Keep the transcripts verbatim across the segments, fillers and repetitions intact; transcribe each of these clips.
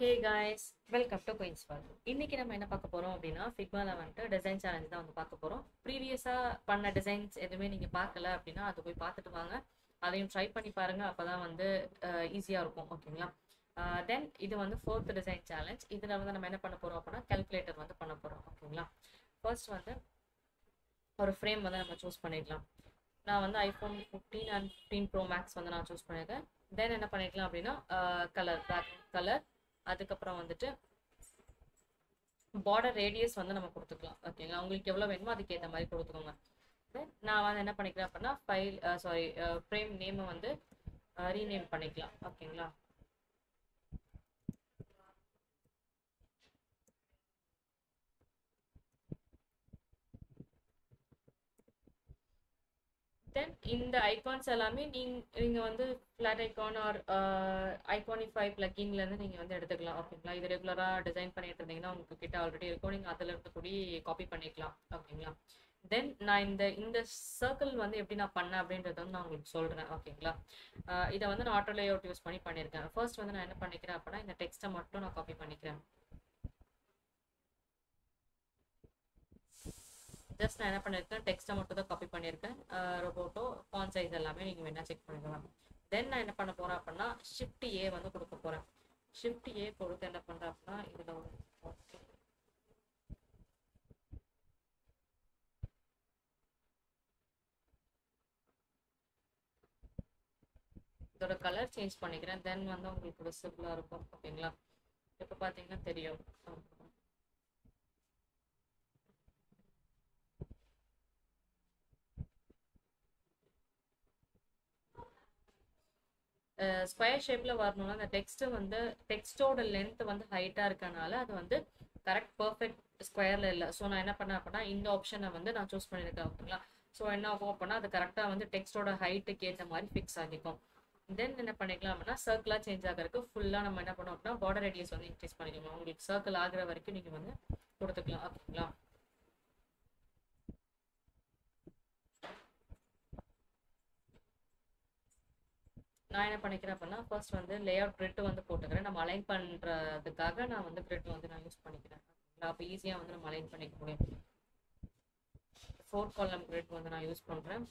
Hey guys, welcome to Queen's World. இன்னைக்கு நம்ம என்ன பார்க்க போறோம் அப்படின்னா Figmaல வந்துட்டு டிசைன் சேலஞ்ச் தான் வந்து பார்க்க போறோம். ப்ரீவியஸா பண்ண டிசைன்ஸ் எதுவுமே நீங்க பார்க்கல அப்படின்னா அதை போய் பார்த்துட்டு வாங்க. அதையும் ட்ரை பண்ணி பாருங்க. அப்பதான் வந்து ஈஸியா இருக்கும். ஓகேங்களா? தென் இது வந்து ஃபோர்த் டிசைன் சேலஞ்ச். இதுல வந்து நம்ம என்ன பண்ண போறோம் அப்படின்னா கால்குலேட்டர் வந்து பண்ண போறோம். ஓகேங்களா? ஃபர்ஸ்ட் வந்து ஒரு ஃப்ரேம் வந்து நம்ம சூஸ் பண்ணிடலாம். நான் வந்து iPhone fifteen and fifteen pro max வந்து நான் சூஸ் பண்ணியிருக்கேன். தென் என்ன பண்ணிக்கலாம் அப்படின்னா கலர் பேக் கலர், அதுக்கப்புறம் வந்துட்டு பார்டர் ரேடியஸ் வந்து நம்ம கொடுத்துக்கலாம். ஓகேங்களா? உங்களுக்கு எவ்வளோ வேணுமோ அதுக்கு ஏற்ற மாதிரி கொடுத்துக்கோங்க. நான் வந்து என்ன பண்ணிக்கிறேன் அப்படின்னா ஃபைல் சாரி ஃப்ரேம் நேமை வந்து ரீநேம் பண்ணிக்கலாம். ஓகேங்களா? தென் இந்த ஐகான்ஸ் எல்லாமே நீங்க நீங்க வந்து ஃபிளாட் ஐகான் ஆர் ஐகானிஃபை பிளக்கின்ல இருந்து நீங்க வந்து எடுத்துக்கலாம். ஓகேங்களா? இது ரெகுலரா டிசைன் பண்ணிட்டு இருந்தீங்கன்னா உங்ககிட்ட ஆல்ரெடி இருக்கும், நீங்க அதுல இருந்து கூட காப்பி பண்ணிக்கலாம். ஓகேங்களா? தென் நான் இந்த இந்த சர்க்கிள் வந்து எப்படி நான் பண்ணேன் அப்படின்றத வந்து நான் உங்களுக்கு சொல்றேன். ஓகேங்களா? இதை வந்து நான் ஆட்டோ லேஅவுட் யூஸ் பண்ணி பண்ணியிருக்கேன். ஃபர்ஸ்ட் வந்து நான் என்ன பண்ணிக்கிறேன் அப்படின்னா இந்த டெக்ஸ்ட்டை மட்டும் நான் காப்பி பண்ணிக்கிறேன். ஜஸ்ட் நான் என்ன பண்ணியிருக்கேன், டெக்ஸ்ட்டை மட்டும் தான் காப்பி பண்ணியிருக்கேன். ரொபோட்டோ ஃபாண்ட் சைஸ் எல்லாமே நீங்கள் வேணா செக் பண்ணிக்கலாம். தென் நான் என்ன பண்ண போகிறேன் அப்படின்னா ஷிஃப்ட் ஏ வந்து கொடுக்க போகிறேன். ஷிஃப்ட் ஏ கொடுத்து என்ன பண்ணுறேன் அப்படின்னா இதில் ஒரு ஓகே இதோட கலர் சேஞ்ச் பண்ணிக்கிறேன். தென் வந்து உங்களுக்கு விசிபிளாக இருக்கும். ஓகேங்களா? இப்போ பார்த்தீங்கன்னா தெரியும். ஸ்கொயர் ஷேப்ல வரணும்னா அந்த டெக்ஸ்ட் வந்து டெக்ஸ்டோட லென்த் வந்து ஹைட்டா இருக்கனால அது வந்து கரெக்ட் பர்ஃபெக்ட் ஸ்கொயர்ல இல்லை. ஸோ நான் என்ன பண்ணேன் அப்படின்னா இந்த ஆப்ஷனை வந்து நான் சூஸ் பண்ணியிருக்கேன். ஓகேங்களா? ஸோ என்ன ஆகும் அப்படின்னா அது கரெக்டாக வந்து டெக்ஸ்டோட ஹைட்டுக்கு ஏற்ற மாதிரி ஃபிக்ஸ் ஆகிக்கும். தென் என்ன பண்ணிக்கலாம் அப்படின்னா சர்க்கிளா சேஞ்ச் ஆகிறதுக்கு ஃபுல்லாக நம்ம என்ன பண்ணோம் அப்படின்னா பார்டர் ரேடியஸ் வந்து இன்க்ரீஸ் பண்ணிக்கலாம். உங்களுக்கு சர்க்கிள் ஆகிற வரைக்கும் நீங்கள் வந்து கொடுத்துக்கலாம். ஓகேங்களா? நான் என்ன பண்ணிக்கிறேன் அப்படின்னா ஃபர்ஸ்ட் வந்து லேஅவுட் கிரிட் வந்து போட்டுக்கிறேன். நம்ம அலைன் பண்ணுறதுக்காக நான் வந்து கிரிட் வந்து நான் யூஸ் பண்ணிக்கிறேன். அப்போ ஈஸியாக வந்து நம்ம அலைன் பண்ணிக்க முடியும். ஃபோர் காலம் கிரிட் வந்து நான் யூஸ் பண்ணுறேன்.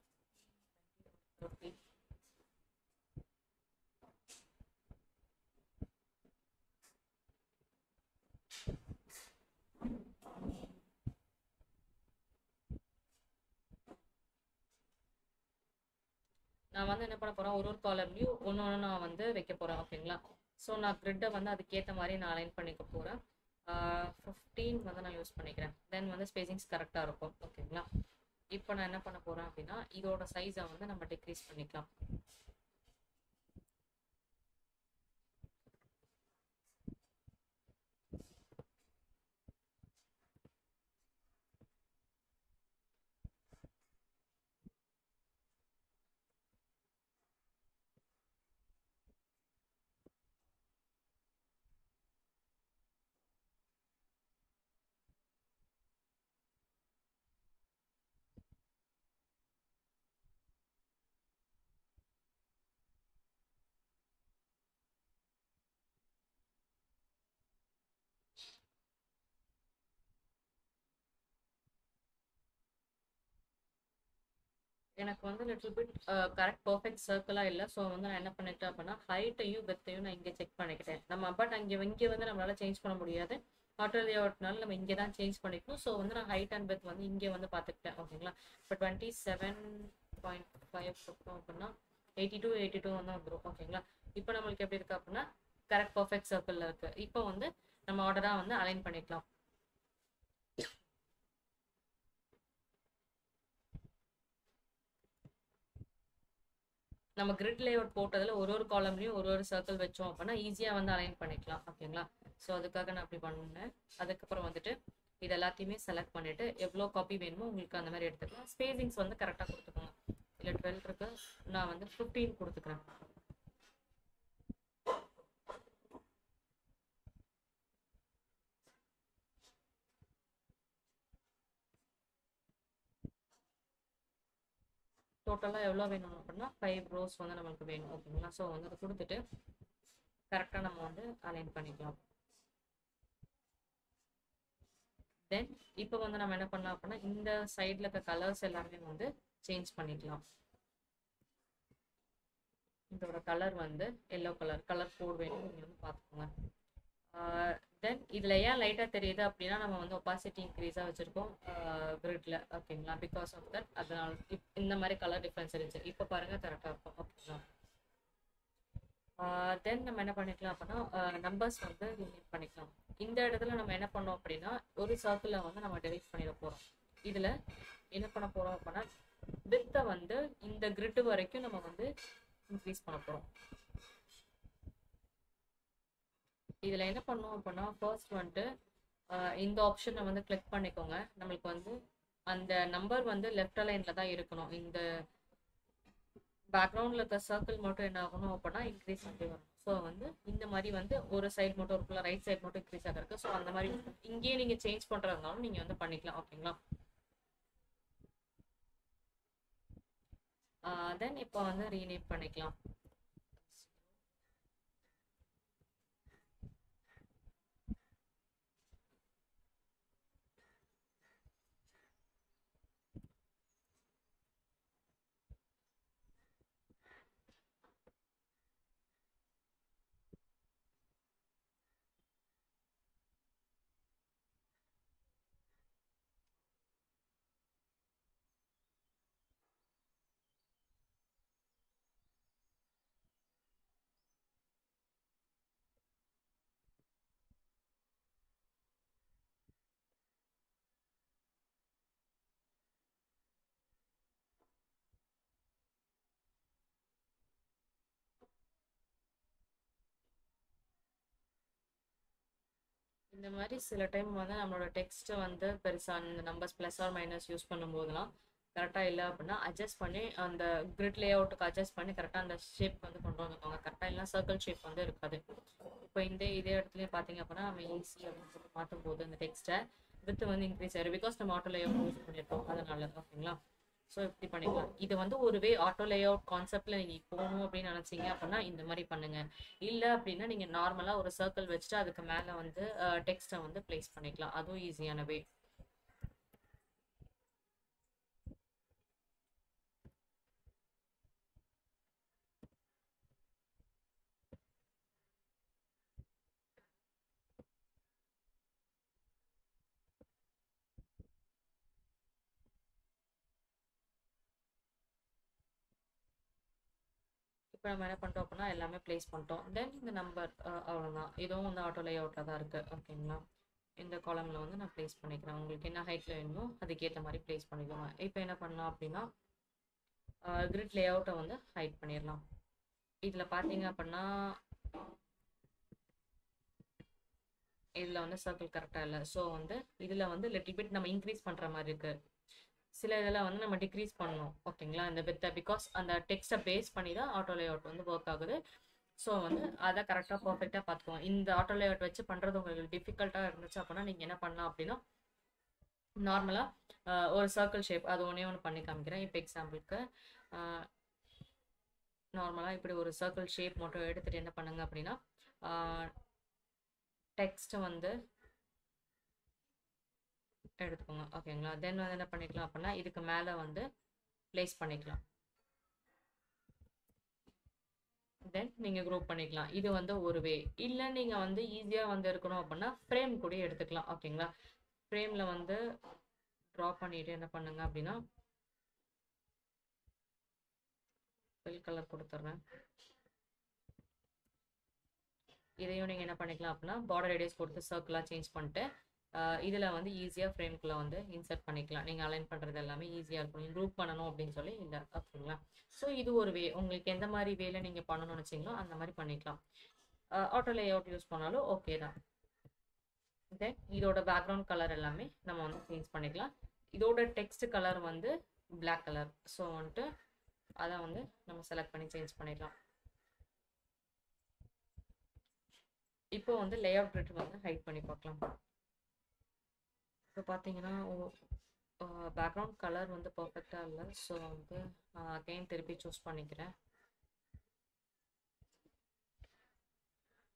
நான் வந்து என்ன பண்ண போறேன், ஒரு ஒரு காலம்லையும் ஒன்று ஒன்று நான் வந்து வைக்க போறேன். ஓகேங்களா? ஸோ நான் கிரிட்டை வந்து அதுக்கேற்ற மாதிரி நான் அலைன் பண்ணிக்க போறேன். ஃபிஃப்டீன் வந்து நான் யூஸ் பண்ணிக்கிறேன். தென் வந்து ஸ்பேசிங்ஸ் கரெக்டாக இருக்கும். ஓகேங்களா? இப்போ நான் என்ன பண்ண போறேன் அப்படின்னா இதோட சைஸை வந்து நம்ம டிக்ரீஸ் பண்ணிக்கலாம். எனக்கு வந்து லிட்டில் பிட் கரெக்ட் பர்ஃபெக்ட் சர்க்கிளாக இல்லை. ஸோ வந்து நான் என்ன பண்ணிட்டேன் அப்படின்னா ஹைட்டையும் வித்தையும் நான் இங்கே செக் பண்ணிக்கிட்டேன். நம்ம பட் அங்கே இங்கே வந்து நம்மளால சேஞ்ச் பண்ண முடியாது. ஆட்டோ லேஅவுட்னால நம்ம இங்கே தான் சேஞ்ச் பண்ணிக்கணும். ஸோ வந்து நான் ஹைட் அண்ட் வித் வந்து இங்கே வந்து பார்த்துக்கிட்டேன். ஓகேங்களா? இப்போ டுவெண்ட்டி செவன் பாயிண்ட் ஃபைவ் கொடுத்தோம் அப்படின்னா எயிட்டி டூ எயிட்டி டூ வந்து வந்துடும். ஓகேங்களா? இப்போ நம்மளுக்கு எப்படி இருக்கு அப்படின்னா கரெக்ட் பர்ஃபெக்ட் சர்க்கிளில் இருக்கு. இப்போ வந்து நம்ம ஆர்டராக வந்து அலைன் பண்ணிக்கலாம். நம்ம கிரிட் லேஅவுட் போட்டதில் ஒரு ஒரு காலம்லையும் ஒரு ஒரு சர்க்கிள் வச்சோம் அப்படின்னா ஈஸியாக வந்து அலைன் பண்ணிக்கலாம். ஓகேங்களா? ஸோ அதுக்காக நான் அப்படி பண்ணேன். அதுக்கப்புறம் வந்துட்டு இது எல்லாத்தையுமே செலக்ட் பண்ணிட்டு எவ்வளோ காப்பி வேணுமோ உங்களுக்கு அந்த மாதிரி எடுத்துக்கலாம். ஸ்பேசிங்ஸ் வந்து கரெக்டாக கொடுத்துக்கோங்க. இல்லை டுவெல் இருக்கு, நான் வந்து ஃபிஃப்டீன் கொடுத்துக்கிறேன். டோட்டலாக எவ்வளோ வேணும் அப்படின்னா ஃபைவ் ரோஸ் வந்து நம்மளுக்கு வேணும். ஓகேங்களா? ஸோ வந்து அதை கொடுத்துட்டு கரெக்டாக நம்ம வந்து அலைன் பண்ணிக்கலாம். தென் இப்போ வந்து நம்ம என்ன பண்ணலாம் அப்படின்னா இந்த சைடில் இருக்க கலர்ஸ் எல்லாமே வந்து சேஞ்ச் பண்ணிக்கலாம். இதோட கலர் வந்து எல்லோ கலர் கலர் கோட் வேணும், நீங்கள் வந்து பார்த்துக்கோங்க. தென் இதில் ஏன் லைட்டாக தெரியுது அப்படின்னா நம்ம வந்து ஒப்பாசிட்டி இன்க்ரீஸாக வச்சுருக்கோம் கிரிட்ல, ஓகேங்களா. பிகாஸ் ஆஃப் தட் அதனால இப் இந்த மாதிரி கலர் டிஃப்ரென்ஸ் இருந்துச்சு. இப்போ பாருங்கள் கரெக்டாக இருக்கும், ஓகேங்களா. தென் நம்ம என்ன பண்ணிக்கலாம் அப்படின்னா நம்பர்ஸ் வந்து ரிமூவ் பண்ணிக்கலாம். இந்த இடத்துல நம்ம என்ன பண்ணோம் அப்படின்னா ஒரு சர்க்கிளில் வந்து நம்ம டெலிட் பண்ணிட போகிறோம். இதில் என்ன பண்ண போகிறோம் அப்படின்னா வித்தை வந்து இந்த கிரிட் வரைக்கும் நம்ம வந்து இன்க்ரீஸ் பண்ண போகிறோம். இதில் என்ன பண்ணுவோம் அப்படின்னா ஃபர்ஸ்ட் வந்துட்டு இந்த ஆப்ஷனை வந்து கிளிக் பண்ணிக்கோங்க. நம்மளுக்கு வந்து அந்த நம்பர் வந்து லெஃப்ட் அலைனில் தான் இருக்கணும். இந்த பேக்ரவுண்டில் இருக்க சர்க்கிள் மட்டும் என்ன ஆகணும் அப்படின்னா இன்க்ரீஸ் ஆகிட்டு வரும். ஸோ வந்து இந்த மாதிரி வந்து ஒரு சைடு மட்டும் இருக்குல்ல, ரைட் சைடு மட்டும் இன்க்ரீஸ் ஆகிருக்கு. ஸோ அந்த மாதிரி இங்கேயே நீங்கள் சேஞ்ச் பண்ணுறதுனாலும் நீங்கள் வந்து பண்ணிக்கலாம், ஓகேங்களா. தென் இப்போ வந்து ரீநேம் பண்ணிக்கலாம். இந்த மாதிரி சில டைம் வந்து நம்மளோட டெக்ஸ்ட்டை வந்து பெருசாக இந்த numbers plus or minus use பண்ணும்போதெல்லாம் கரெக்டாக இல்லை அப்படின்னா அட்ஜஸ்ட் பண்ணி அந்த கிரிட் லே அவுட்டுக்கு அட்ஜஸ்ட் பண்ணி கரெக்டாக அந்த ஷேப் வந்து கொண்டு வந்துக்கோங்க. கரெக்டாக இல்லை சர்க்கிள் ஷேப் வந்து இருக்காது. இப்போ இந்த இதே இடத்துலையும் பார்த்தீங்க அப்படின்னா நம்ம ஈஸி அப்படின்னு சொல்லி மாற்றும் போது இந்த டெக்ஸ்ட்டை வித் வந்து இன்க்ரீஸ் ஆயிடும். பிகாஸ் நம்ம ஆட்டோ லே அவுட் யூஸ் பண்ணியிருக்கோம் அதனால, ஓகேங்களா. ஸோ இப்படி பண்ணிக்கலாம். இது வந்து ஒரு வே ஆட்டோ லே அவுட் கான்செப்ட்ல நீங்கள் போகணும் அப்படின்னு நினச்சிங்க அப்படின்னா இந்த மாதிரி பண்ணுங்க. இல்லை அப்படின்னா நீங்கள் நார்மலாக ஒரு சர்க்கிள் வச்சுட்டு அதுக்கு மேலே வந்து டெக்ஸ்ட்டை வந்து பிளேஸ் பண்ணிக்கலாம். அதுவும் ஈஸியான வே. இப்போ நம்ம என்ன பண்ணிட்டோம் அப்படின்னா எல்லாமே பிளேஸ் பண்ணிட்டோம். தென் இந்த நம்பர் அவ்வளோதான். இதுவும் வந்து ஆட்டோ லே அவுட்டில் தான் இருக்குது, ஓகேங்களா. இந்த காலமில் வந்து நான் ப்ளேஸ் பண்ணிக்கிறேன். உங்களுக்கு என்ன ஹைட்டில் வேணுமோ அதுக்கேற்ற மாதிரி ப்ளேஸ் பண்ணிக்கோங்க. இப்போ என்ன பண்ணலாம் அப்படின்னா கிரிட் லே அவுட்டை வந்து ஹைட் பண்ணிடலாம். இதில் பார்த்தீங்க அப்படின்னா இதில் வந்து சர்க்கிள் கரெக்டாக இல்லை. ஸோ வந்து இதில் வந்து லிட்டில் பிட் நம்ம இன்க்ரீஸ் பண்ணுற மாதிரி இருக்குது. சில இதெல்லாம் வந்து நம்ம டிக்ரீஸ் பண்ணணும், ஓகேங்களா. இந்த வித்தை பிகாஸ் அந்த டெக்ஸ்ட்டை பேஸ் பண்ணி தான் ஆட்டோ லே அவுட் வந்து ஒர்க் ஆகுது. ஸோ வந்து அதை கரெக்டாக பர்ஃபெக்டாக பார்த்துக்கோங்க. இந்த ஆட்டோ லே அவுட் வச்சு பண்ணுறது உங்களுக்கு டிஃபிகல்ட்டாக இருந்துச்சு அப்படின்னா நீங்கள் என்ன பண்ணலாம் அப்படின்னா நார்மலாக ஒரு சர்க்கிள் ஷேப் அது ஒன்றே ஒன்று பண்ணி காமிக்கிறேன். இப்போ எக்ஸாம்பிளுக்கு நார்மலாக இப்படி ஒரு சர்க்கிள் ஷேப் மட்டும் எடுத்துகிட்டு என்ன பண்ணுங்க அப்படின்னா டெக்ஸ்ட்டை வந்து எடுத்துக்கோங்க, ஓகேங்களா. தென் வந்து என்ன பண்ணிக்கலாம் அப்படின்னா இதுக்கு மேலே வந்து பிளேஸ் பண்ணிக்கலாம். தென் நீங்கள் குரூப் பண்ணிக்கலாம். இது வந்து ஒரு வே. இல்லை நீங்கள் வந்து ஈஸியாக வந்து இருக்கணும் அப்படின்னா ஃப்ரேம் கூட எடுத்துக்கலாம், ஓகேங்களா. ஃப்ரேமில் வந்து ட்ரா பண்ணிட்டு என்ன பண்ணுங்க அப்படின்னா ஃபில் கலர் கொடுத்துட்றேன். இதையும் நீங்கள் என்ன பண்ணிக்கலாம் அப்படின்னா பார்டர் ரேடியஸ் கொடுத்து சர்க்கிளாக சேஞ்ச் பண்ணிட்டு இதில் வந்து ஈஸியாக ஃப்ரேம்குள்ளே வந்து இன்சர்ட் பண்ணிக்கலாம். நீங்கள் அலைன் பண்ணுறது எல்லாமே ஈஸியாக இருக்கும். குரூப் பண்ணணும் அப்படின்னு சொல்லி இல்லை, ஓகேங்களா. ஸோ இது ஒரு வே. உங்களுக்கு எந்த மாதிரி வேலை நீங்கள் பண்ணணும்னு நினச்சிங்களோ அந்த மாதிரி பண்ணிக்கலாம். ஆட்டோ லே அவுட் யூஸ் பண்ணாலும் ஓகே தான். தென் இதோட பேக்ரவுண்ட் கலர் எல்லாமே நம்ம வந்து சேஞ்ச் பண்ணிக்கலாம். இதோட டெக்ஸ்ட் கலர் வந்து பிளாக் கலர். ஸோ வந்துட்டு அதை வந்து நம்ம செலக்ட் பண்ணி சேஞ்ச் பண்ணிடலாம். இப்போ வந்து லே அவுட் கிரிட் வந்து ஹைட் பண்ணி பார்க்கலாம். இப்போ பார்த்தீங்கன்னா பேக்ரவுண்ட் கலர் வந்து பர்ஃபெக்டாக இல்லை. ஸோ வந்து நான் அகைன் திருப்பி சூஸ் பண்ணிக்கிறேன்.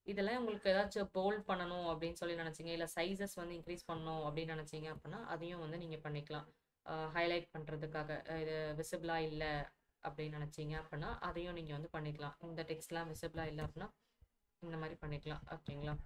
இதெல்லாம் உங்களுக்கு ஏதாச்சும் போல்ட் பண்ணணும் அப்படின்னு சொல்லி நினச்சிங்க, இல்லை சைஸஸ் வந்து இன்க்ரீஸ் பண்ணணும் அப்படின்னு நினச்சிங்க அப்படின்னா அதையும் வந்து நீங்கள் பண்ணிக்கலாம். ஹைலைட் பண்ணுறதுக்காக இது விசிபிளாக இல்லை அப்படின்னு நினச்சிங்க அப்படின்னா அதையும் நீங்கள் வந்து பண்ணிக்கலாம். இந்த டெக்ஸ்ட்லாம் விசிபிளாக இல்லை அப்படின்னா இந்த மாதிரி பண்ணிக்கலாம். ஓகேங்களா?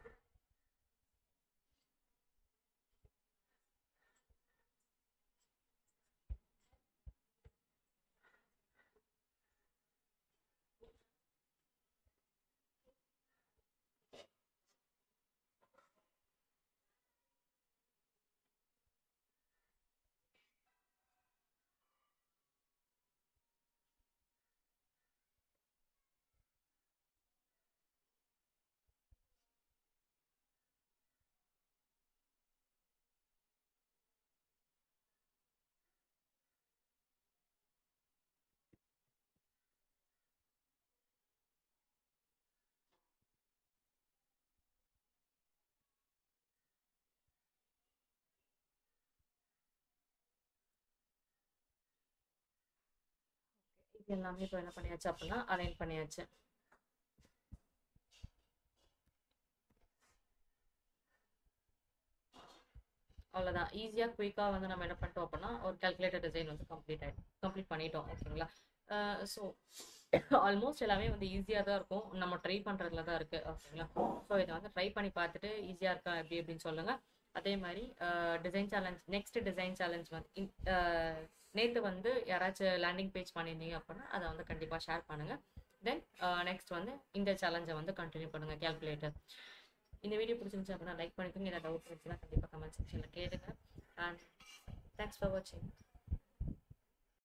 இது எல்லாமே இப்போ என்ன பண்ணியாச்சு அப்படின்னா அலைன் பண்ணியாச்சு. அவ்வளோதான். ஈஸியாக குயிக்காக வந்து நம்ம என்ன பண்ணிட்டோம் அப்படின்னா ஒரு கால்குலேட்டர் டிசைன் வந்து கம்ப்ளீட் ஆகிடும் கம்ப்ளீட் பண்ணிட்டோம். ஓகேங்களா? ஸோ ஆல்மோஸ்ட் எல்லாமே வந்து ஈஸியாக தான் இருக்கும். நம்ம ட்ரை பண்ணுறதுல தான் இருக்குது. ஓகேங்களா? ஸோ இதை வந்து ட்ரை பண்ணி பார்த்துட்டு ஈஸியாக இருக்கா எப்படி அப்படின்னு சொல்லுங்கள். அதே மாதிரி design challenge next design challenge வந்து நேற்று வந்து யாராச்சும் லேண்டிங் பேஜ் பண்ணியிருந்தீங்க அப்படின்னா அதை வந்து கண்டிப்பாக ஷேர் பண்ணுங்கள். தென் நெக்ஸ்ட் வந்து இந்த சேலஞ்சை வந்து கண்டினியூ பண்ணுங்கள் கால்குலேட்டர். இந்த வீடியோ பிடிச்சிருந்துச்சு அப்படின்னா லைக் பண்ணிக்கோங்க. ஏதாவது டவுட் இருந்துச்சுன்னா கண்டிப்பாக கமெண்ட் செக்ஷனில் கேளுங்க. அண்ட் தேங்க்ஸ் ஃபார் வாட்சிங்.